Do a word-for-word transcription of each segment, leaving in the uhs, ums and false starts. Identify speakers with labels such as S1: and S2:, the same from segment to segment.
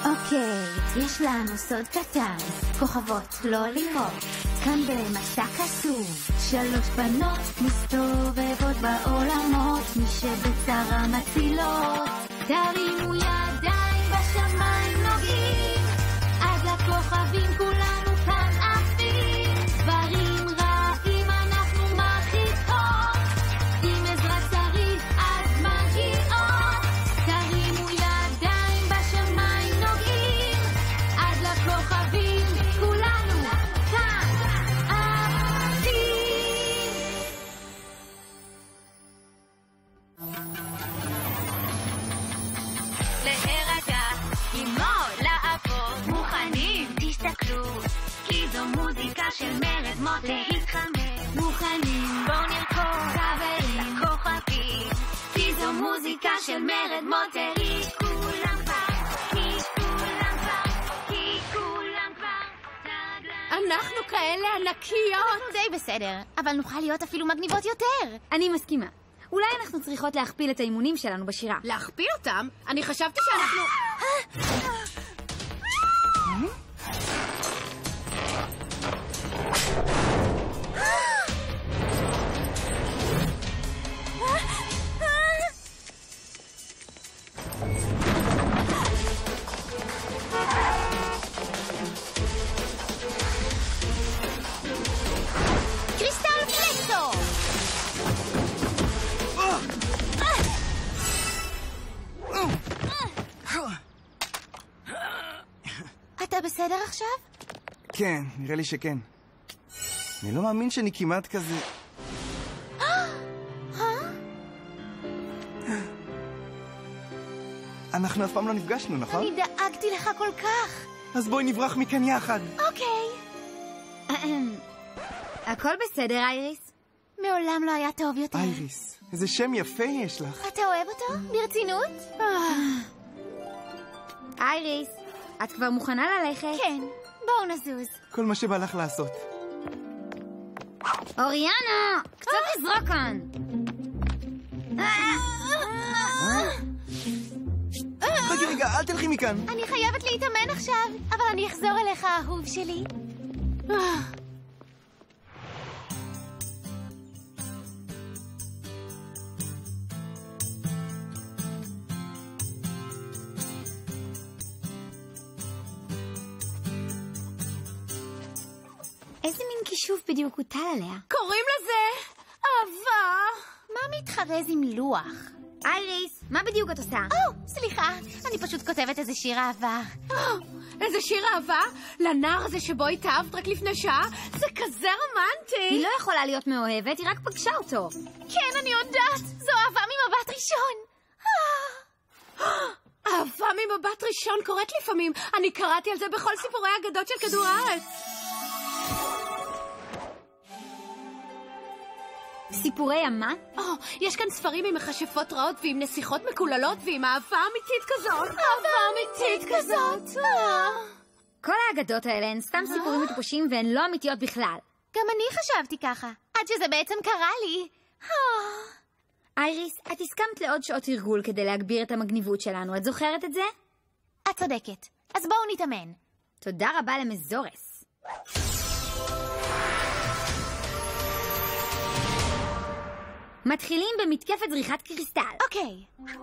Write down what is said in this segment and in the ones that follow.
S1: אוקיי, יש לנו סוד קטן, כוכבות לא לראות, כאן במסע קסום, שלוש בנות מסתובבות בעולמות, מי שבצרה מצילות, תרימו ידיים בשמיים נוגעים, עד לכוכבים כולנו כאן עפים, דברים רעים אנחנו מרחיקות, אם עזרה צריך אז מגיעות, תרימו ידיים בשמיים נוגעים, עד לכוכבים כולנו כאן עפים. להירגע, ללמוד, לעבוד, מוכנים, תסתכלו, כי זו מוזיקה של מרד מוט, להתחמם, מוכנים, בואו נרקוד, חברים, לכוכבים, כי זו מוזיקה של מרד מוט, כי כולם כבר, כי כולם כבר, כי כולם כבר,
S2: אנחנו כאלה ענקיות.
S1: די בסדר, אבל נוכל להיות אפילו מגניבות יותר.
S3: אני מסכימה. אולי אנחנו צריכות להכפיל את האימונים שלנו בשירה.
S2: להכפיל אותם? אני חשבתי שאנחנו...
S1: קריסטל פלקטו! אתה בסדר עכשיו?
S4: כן, נראה לי שכן. אני לא מאמין שאני כמעט כזה... אנחנו אף פעם לא נפגשנו, נכון?
S1: אני דאגתי לך כל כך.
S4: אז בואי נברח מכאן יחד.
S1: אוקיי.
S3: הכל בסדר, אייריס?
S1: מעולם לא היה טוב יותר.
S4: אייריס, איזה שם יפה יש לך.
S1: אתה אוהב אותו? ברצינות?
S3: אייריס, את כבר מוכנה ללכת?
S1: כן, בואו נזוז.
S4: כל מה שבא לך לעשות.
S3: אוריאנה, קצת לזרוק כאן.
S4: רגע, רגע, אל תלכי מכאן.
S1: אני חייבת להתאמן עכשיו, אבל אני אחזור אליך, האהוב שלי.
S3: איזה מין כישוף בדיוק הוטל עליה?
S2: קוראים לזה אהבה.
S1: מה מתחרז עם לוח?
S3: אייריס, מה בדיוק את עושה?
S1: או, סליחה, אני פשוט כותבת איזה שיר אהבה.
S2: איזה שיר אהבה? לנער הזה שבו התאהבת רק לפני שעה? זה כזה רומנטי.
S3: היא לא יכולה להיות מאוהבת, היא רק פגשה אותו.
S1: כן, אני יודעת, זו אהבה ממבט ראשון.
S2: אהבה ממבט ראשון קורית לפעמים. אני קראתי על זה בכל סיפורי האגדות של כדור הארץ.
S3: סיפורי אמה?
S2: או, יש כאן ספרים עם מכשפות רעות ועם נסיכות מקוללות ועם אהבה אמיתית כזאת. אהבה אמיתית כזאת.
S3: כל האגדות האלה הן סתם סיפורים מטופשים והן לא אמיתיות בכלל.
S1: גם אני חשבתי ככה, עד שזה בעצם קרה לי.
S3: אייריס, את הסכמת לעוד שעות תרגול כדי להגביר את המגניבות שלנו. את זוכרת את זה?
S1: את צודקת. אז בואו נתאמן.
S3: תודה רבה למזורס. מתחילים במתקפת זריחת קריסטל.
S1: אוקיי.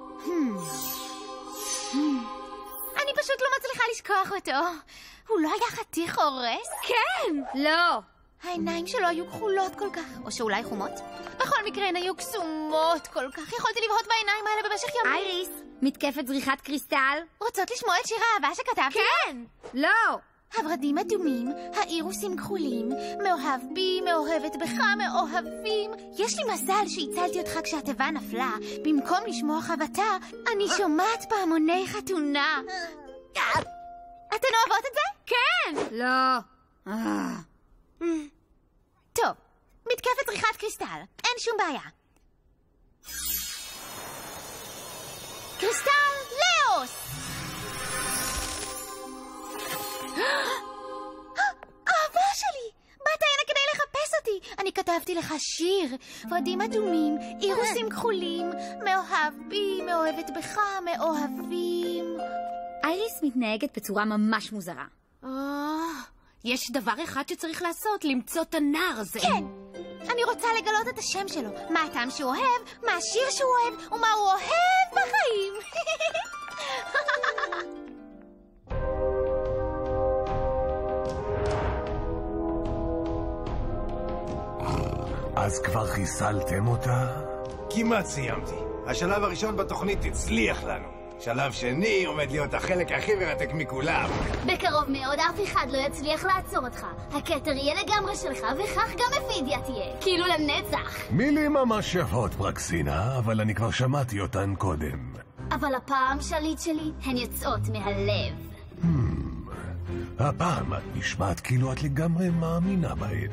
S1: אני פשוט לא מצליחה לשכוח אותו. הוא לא היה חתיך הורס?
S2: כן!
S3: לא.
S1: העיניים שלו היו כחולות כל כך, או שאולי חומות. בכל מקרה הן היו קסומות כל כך. יכולתי לבהות בעיניים האלה במשך ימים.
S3: אייריס, מתקפת זריחת קריסטל.
S1: רוצות לשמוע את שיר האהבה שכתבתי?
S2: כן!
S3: לא.
S1: הורדים אדומים, האירוסים כחולים, מאוהב בי, מאוהבת בך, מאוהבים. יש לי מזל שהצלתי אותך כשהטבע נפלה. במקום לשמוע חבטה, אני שומעת פעמוני חתונה. אתן אוהבות את זה?
S2: כן!
S3: לא.
S1: טוב, מתקפת זריחת קריסטל, אין שום בעיה. קריסטל לאוס! אהבה שלי! באת הנה כדי לחפש אותי! אני כתבתי לך שיר, ורדים אדומים, אירוסים כחולים, מאוהב בי, מאוהבת בך, מאוהבים.
S3: אייריס מתנהגת בצורה ממש מוזרה.
S2: יש דבר אחד שצריך לעשות, למצוא את הנער הזה.
S1: כן, אני רוצה לגלות את השם שלו. מה הטעם שהוא אוהב, מה השיר שהוא אוהב, ומה הוא אוהב בחיים.
S5: אז כבר חיסלתם אותה?
S6: כמעט סיימתי. השלב הראשון בתוכנית הצליח לנו. שלב שני עומד להיות החלק הכי מרתק מכולם.
S1: בקרוב מאוד אף אחד לא יצליח לעצור אותך. הכתר יהיה לגמרי שלך, וכך גם אפידיה תהיה. כאילו לנצח.
S5: מילים ממש יפות, פרקסינה, אבל אני כבר שמעתי אותן קודם.
S1: אבל הפעם שליט שלי, הן יוצאות מהלב.
S5: Hmm, הפעם את נשמעת כאילו את לגמרי מאמינה בהן.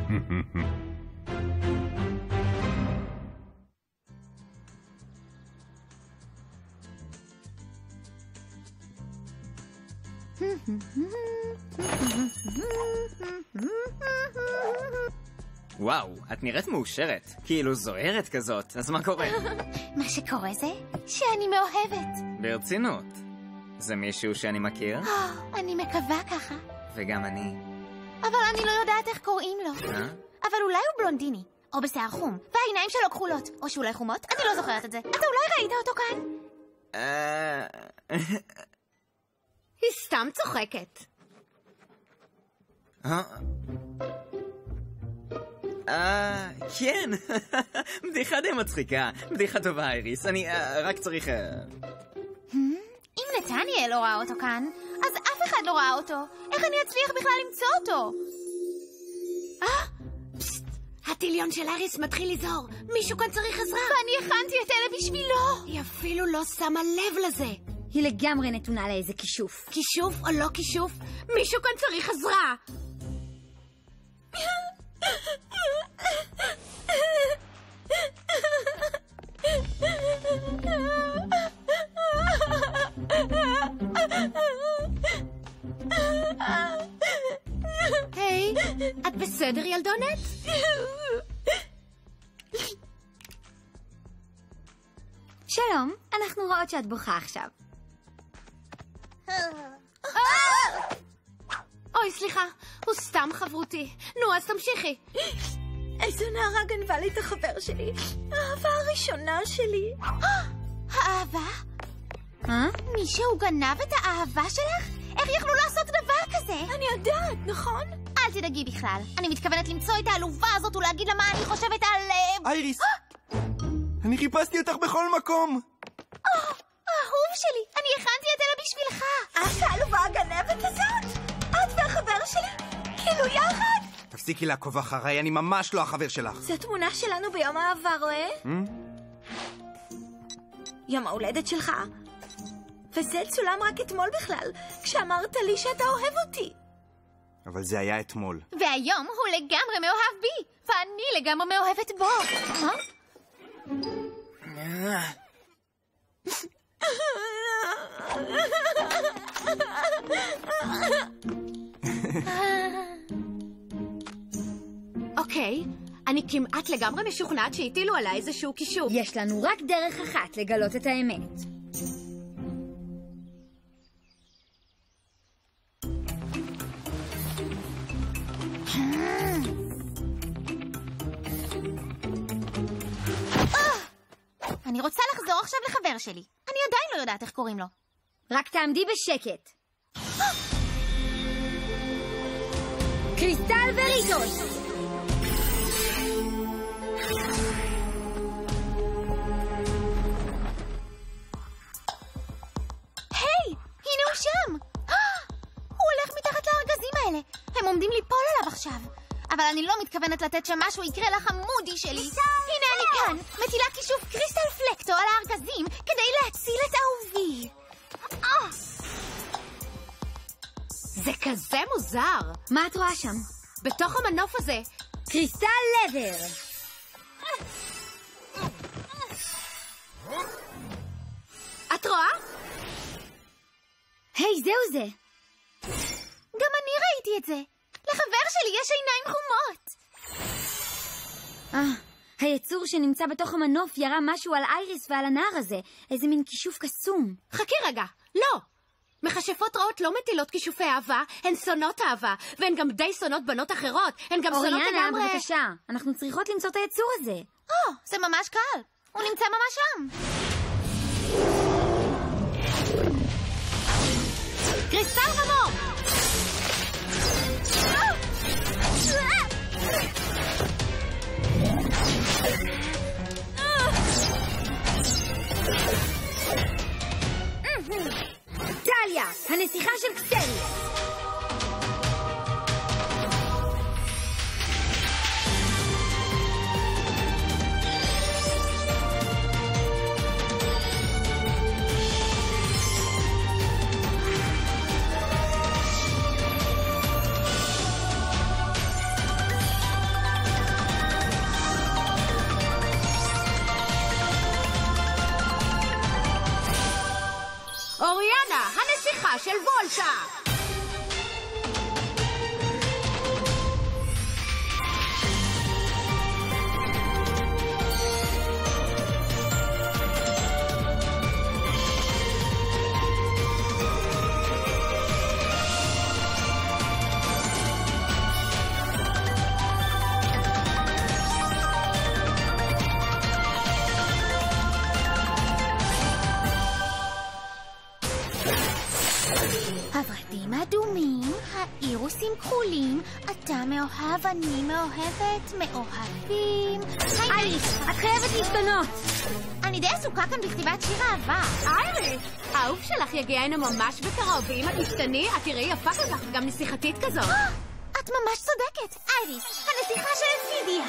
S7: וואו, את נראית מאושרת, כאילו זוהרת כזאת, אז מה קורה?
S1: מה שקורה זה שאני מאוהבת.
S7: ברצינות. זה מישהו שאני מכיר?
S1: אני מקווה ככה.
S7: וגם אני.
S1: אבל אני לא יודעת איך קוראים לו.
S7: אה?
S1: אבל אולי הוא בלונדיני, או בשיער חום, והעיניים שלו כחולות, או שאולי חומות, אני לא זוכרת את זה. אתה אולי ראית אותו כאן?
S7: אה...
S2: היא סתם צוחקת.
S7: אה... אה... כן. בדיחה די מצחיקה. בדיחה טובה, אייריס. אני אה, רק צריך... אה...
S1: אם נתניאל לא ראה אותו כאן, אז אף אחד לא ראה אותו. איך אני אצליח בכלל למצוא אותו?
S2: אה? פסט, הטיליון של אייריס מתחיל לזהור. מישהו כאן צריך עזרה.
S1: ואני הכנתי את אלה בשבילו.
S2: היא אפילו לא שמה לב לזה.
S3: היא לגמרי נתונה לאיזה כישוף.
S2: כישוף או לא כישוף, מישהו כאן צריך עזרה. היי, את בסדר ילדונת?
S3: שלום, אנחנו רואות שאת בוכה עכשיו.
S2: אוי, סליחה, הוא סתם חברותי. נו, אז תמשיכי.
S3: איזו נערה גנבה לי את החבר שלי. האהבה הראשונה שלי.
S1: האהבה?
S3: אה?
S1: מישהו גנב את האהבה שלך? איך יכלו לעשות דבר כזה?
S3: אני יודעת, נכון?
S1: אל תדאגי בכלל. אני מתכוונת למצוא את העלובה הזאת ולהגיד לה מה אני חושבת על...
S4: אייריס! אני חיפשתי אותך בכל מקום!
S1: אהוב שלי, אני הכנתי את אלה בשבילך.
S3: את העלובה הגנבת הזאת? את והחבר שלי? כאילו יחד?
S4: תפסיקי לעקוב אחריי, אני ממש לא החבר שלך.
S3: זו תמונה שלנו ביום האהבה, רואה? יום ההולדת שלך. וזה צולם רק אתמול בכלל, כשאמרת לי שאתה אוהב אותי.
S4: אבל זה היה אתמול.
S1: והיום הוא לגמרי מאוהב בי, ואני לגמרי מאוהבת בו. אה?
S2: אוקיי, אני כמעט לגמרי משוכנעת שהטילו עליי איזשהו קישור.
S3: יש לנו רק דרך אחת לגלות את האמת.
S1: אני רוצה לחזור עכשיו לחבר שלי. אני עדיין לא יודעת איך קוראים לו.
S3: רק תעמדי בשקט. קריסטל וריטוס!
S1: היי, הנה הוא שם! הוא הולך מתחת לארגזים האלה. הם עומדים ליפול עליו עכשיו. אבל אני לא מתכוונת לתת שמשהו יקרה לחמודי שלי. הנה אני כאן, מטילה כישוף קריסטל פלקטו על הארגזים כדי להציל את אהובי.
S2: זה כזה מוזר.
S3: מה את רואה שם?
S2: בתוך המנוף הזה.
S3: קריסטל לבר.
S2: את רואה?
S3: היי, זהו זה.
S1: גם אני ראיתי את זה. לחבר שלי יש עיניים חומות.
S3: אה, היצור שנמצא בתוך המנוף ירה משהו על אייריס ועל הנער הזה. איזה מין כישוף קסום.
S2: חכי רגע, לא. מכשפות רעות לא מטילות כישופי אהבה, הן שונאות אהבה, והן גם די שונאות בנות אחרות, הן גם שונאות לגמרי...
S3: אוריאנה, בבקשה, אנחנו צריכות למצוא את היצור הזה.
S1: או, זה ממש קל. הוא נמצא ממש שם.
S2: קריסטל רמור!
S3: טליה, הנסיכה של קסריס.
S2: אוריאנה, הנסיכה של וולטה!
S1: הורדים אדומים, האירוסים כחולים, אתה מאוהב, אני מאוהבת, מאוהבים.
S3: אייריס, את חייבת להשתנות.
S1: אני די עסוקה כאן בכתיבת שיר אהבה.
S2: אייריס, האהוב שלך יגיע הנה ממש בקרוב, ואם את תשתני, את תראי יפה כל כך וגם נסיכתית כזאת.
S1: את ממש צודקת, אייריס, הנסיכה של פידיה.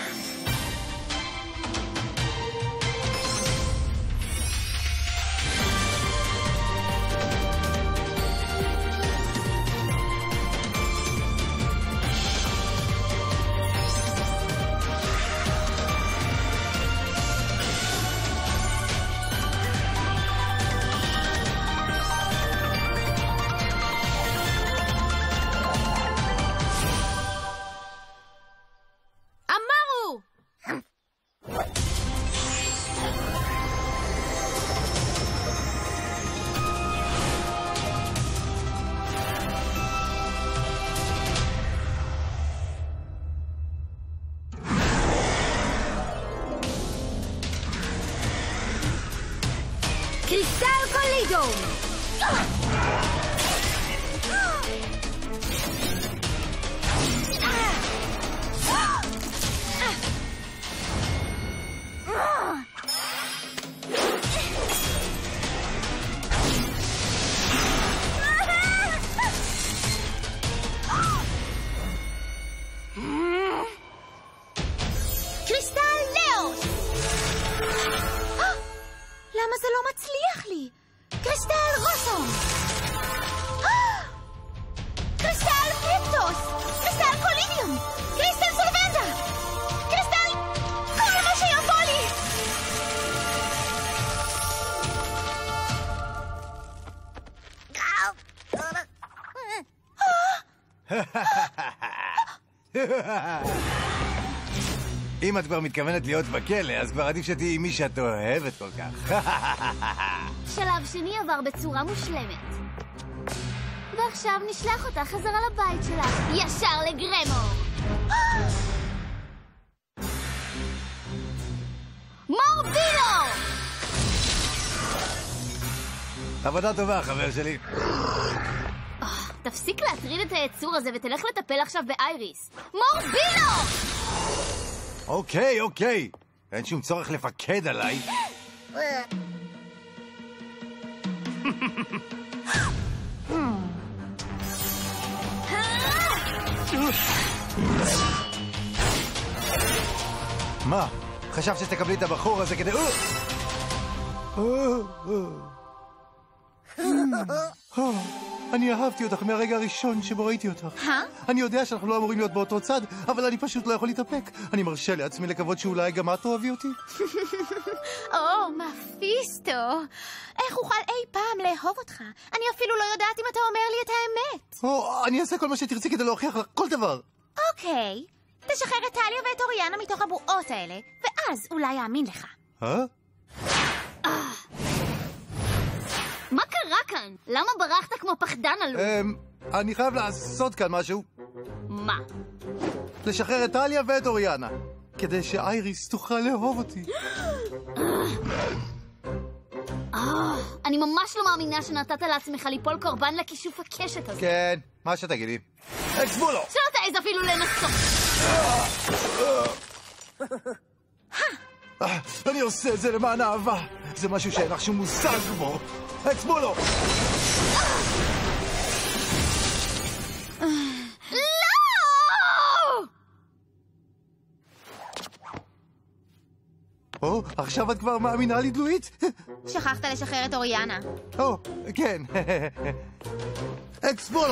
S3: קריסטל קולידום!
S1: קריסטל לאוס! למה זה לא מצליח לי? קריסטל רוסום! קריסטל פיקטוס! קריסטל קולידיום! קריסטל סולבנדה! קריסטל... כל מה שיבוא לי!
S6: אם את כבר מתכוונת להיות בכלא, אז כבר עדיף שתהיי מי שאת אוהבת כל כך.
S1: שלב שני עבר בצורה מושלמת. ועכשיו נשלח אותה חזרה לבית שלך, ישר לגרמור. מורבינו!
S6: עבודה טובה, חבר שלי.
S1: תפסיק להטריד את היצור הזה ותלך לטפל עכשיו באייריס. מורבינו!
S6: אוקיי, אוקיי. אין שום צורך לפקד עליי. מה? חשבת שתקבלי את הבחור הזה כדי... אני אהבתי אותך מהרגע הראשון שבו ראיתי אותך. אני יודע שאנחנו לא אמורים להיות באותו צד, אבל אני פשוט לא יכול להתאפק. אני מרשה לעצמי לקוות שאולי גם את תאהבי אותי.
S1: או, מפיסטו. איך אוכל אי פעם לאהוב אותך? אני אפילו לא יודעת אם אתה אומר לי את האמת.
S6: או, אני אעשה כל מה שתרצי כדי להוכיח לך כל דבר.
S1: אוקיי. תשחרר את טליה ואת אוריאנה מתוך הבועות האלה, ואז אולי יאמין לך.
S6: אה?
S1: מה קרה כאן? למה ברחת כמו פחדן עלוב?
S6: אמ, אני חייב לעשות כאן משהו.
S1: מה?
S6: לשחרר את טליה ואת אוריאנה, כדי שאייריס תוכל לאהוב אותי.
S1: אני ממש לא מאמינה שנתת לעצמך ליפול קורבן לכישוף הקשת הזה.
S6: כן, מה שתגידי. אקסבולו!
S1: שלא תעז אפילו לנסות.
S6: אני עושה את זה למען אהבה. זה משהו שאין לך שום מושג בו. אקסבולו! או, עכשיו את כבר מאמינה לי, דלואית?
S3: שכחת לשחרר את אוריאנה.
S6: או, כן. אקסבולו!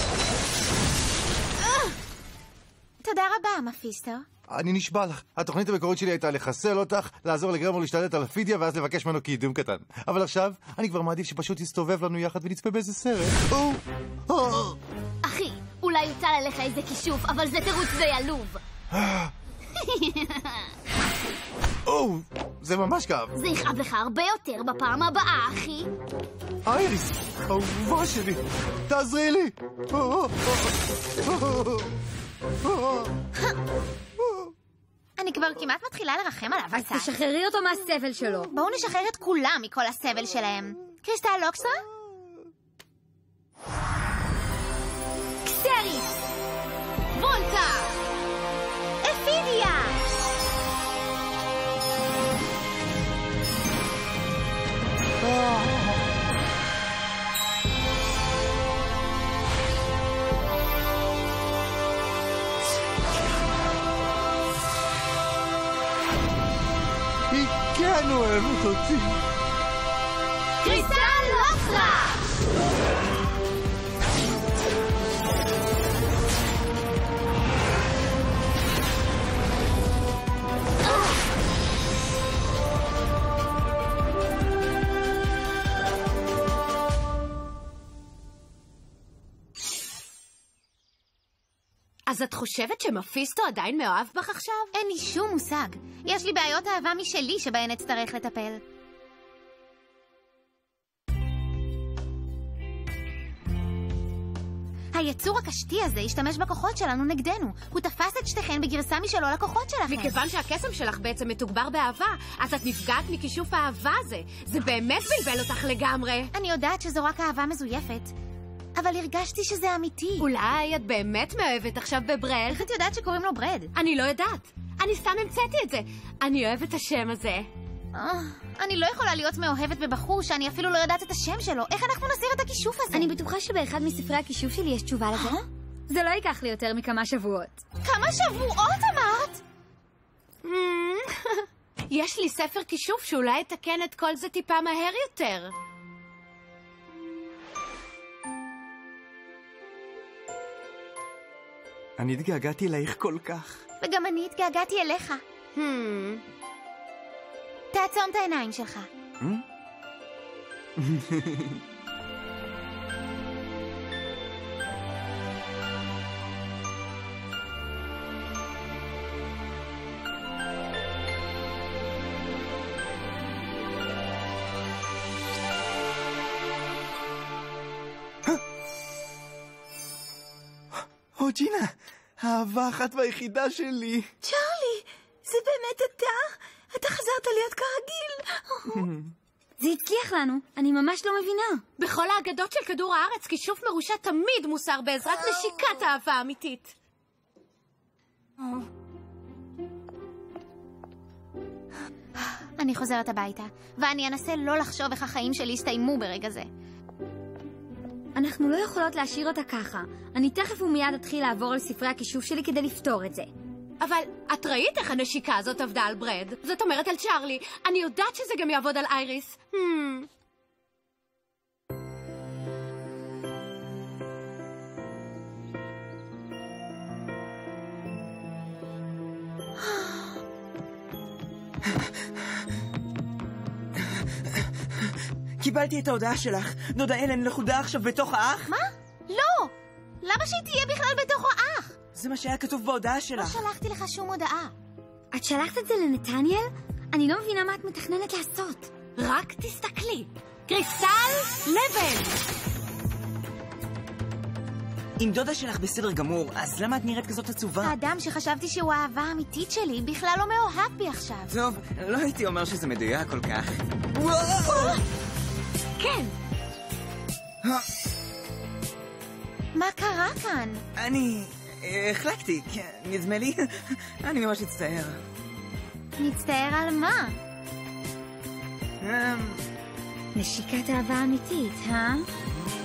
S3: תודה רבה, מפיסטו.
S6: אני נשבע לך. התוכנית המקורית שלי הייתה לחסל אותך, לעזור לגרמור להשתלט על הפידיה, ואז לבקש ממנו קידום קטן. אבל עכשיו, אני כבר מעדיף שפשוט יסתובב לנו יחד ונצפה באיזה סרט. או, או.
S1: אחי, אולי יוטל עליך איזה כישוף, אבל זה תירוץ די עלוב.
S6: או, זה ממש כאב.
S1: זה יכאב לך הרבה יותר בפעם הבאה, אחי.
S6: אייריס, אהובה שלי, תעזרי לי.
S3: אני כבר כמעט מתחילה לרחם עליו.
S2: אז תשחררי אותו מהסבל שלו.
S3: בואו נשחרר את כולם מכל הסבל שלהם. קריסטל לוקסטרה?
S2: קסריס! וולטה!
S3: אפידיה!
S6: היא כן אוהבת אותי.
S1: קריסטל לוקסטרה!
S2: אז את חושבת שמפיסטו עדיין מאוהב בך עכשיו?
S3: אין לי שום מושג. יש לי בעיות אהבה משלי שבהן אצטרך לטפל. היצור הקשתי הזה השתמש בכוחות שלנו נגדנו. הוא תפס את שתיכן בגרסה משלו לכוחות שלכם.
S2: מכיוון שהקסם שלך בעצם מתוגבר באהבה, אז את נפגעת מכישוף האהבה הזה. זה באמת בלבל אותך לגמרי.
S3: אני יודעת שזו רק אהבה מזויפת, אבל הרגשתי שזה אמיתי.
S2: אולי את באמת מאוהבת עכשיו בברד?
S3: איך את יודעת שקוראים לו ברד?
S2: אני לא יודעת. אני סתם המצאתי את זה. אני אוהבת את השם הזה.
S3: אני לא יכולה להיות מאוהבת בבחור שאני אפילו לא יודעת את השם שלו. איך אנחנו נסיר את הכישוף הזה?
S1: אני בטוחה שבאחד מספרי הכישוף שלי יש תשובה לזה. זה לא ייקח לי יותר מכמה שבועות.
S3: כמה שבועות אמרת?
S2: יש לי ספר כישוף שאולי יתקן את כל זה טיפה מהר יותר.
S4: אני התגעגעתי אלייך כל כך.
S3: וגם אני התגעגעתי אליך. תעצום את העיניים שלך.
S4: או ג'ינה, האהבה אחת והיחידה שלי.
S3: צ'רלי, זה באמת אתה? אתה חזרת להיות כרגיל.
S1: זה הצליח לנו, אני ממש לא מבינה.
S2: בכל האגדות של כדור הארץ, כישוף מרושע תמיד מוסר בעזרת נשיקת אהבה אמיתית.
S3: אני חוזרת הביתה, ואני אנסה לא לחשוב איך החיים שלי הסתיימו ברגע זה.
S1: אנחנו לא יכולות להשאיר אותה ככה. אני תכף ומיד אתחיל לעבור לספרי הכישוף שלי כדי לפתור את זה.
S2: אבל את ראית איך הנשיקה הזאת עבדה על ברד? זאת אומרת על צ'רלי. אני יודעת שזה גם יעבוד על אייריס. Hmm.
S7: קיבלתי את ההודעה שלך. דודה אלן לכודה עכשיו בתוך האח?
S3: מה? לא! למה שהיא תהיה בכלל בתוך האח?
S7: זה מה שהיה כתוב בהודעה
S3: לא
S7: שלך.
S3: שלחתי לך שום הודעה.
S1: את שלחת את זה לנתניאל? אני לא מבינה מה את מתכננת לעשות.
S2: רק תסתכלי. קריסטל לבן!
S7: אם דודה שלך בסדר גמור, אז למה את נראית כזאת עצובה?
S3: האדם שחשבתי שהוא האהבה האמיתית שלי בכלל לא מאוהב בי עכשיו.
S7: טוב, לא הייתי אומר שזה מדויק כל כך.
S2: כן!
S3: מה קרה כאן?
S7: אני... החלקתי, כן, נדמה לי. אני ממש מצטער.
S3: נצטער על מה?
S7: אמ,
S3: נשיקת אהבה אמיתית, אה?